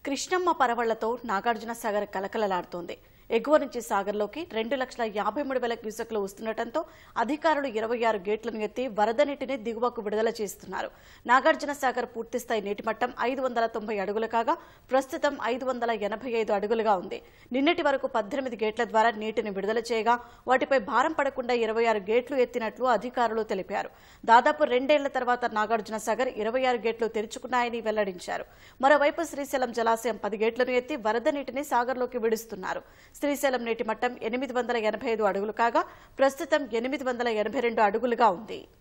కృష్ణమ్మ పరవళ్లతో నాగార్జున సాగర్ కలకలలాడుతోంది. ఎగువ నుంచి సాగర్లోకి 2,53,000 క్యూసెక్లు వస్తుండటంతో అధికారులు 26 గేట్లను ఎత్తి వరద నీటిని దిగువకు విడుదల చేస్తున్నారు. నాగార్జున సాగర్ పూర్తిస్థాయి నీటి మట్టం 590 అడుగులు కాగా ప్రస్తుతం 585 అడుగులుగా ఉంది. నిన్నటి వరకు 18 గేట్ల ద్వారా నీటిని విడుదల చేయగా వాటిపై భారం పడకుండా 26 గేట్లు ఎత్తినట్లు అధికారులు తెలిపారు. దాదాపు 2 ఏళ్ల తర్వాత నాగార్జున సాగర్ 26 గేట్లు తెరుచుకున్నాయని వెల్లడించారు. మరోవైపు శ్రీశైలం జలాశయం 10 గేట్లను ఎత్తి వరద నీటిని సాగర్లోకి విడుస్తున్నారు. శ్రీశైలం నీటి మట్టం 885 అడుగులు కాగా ప్రస్తుతం 882 అడుగులుగా ఉంది.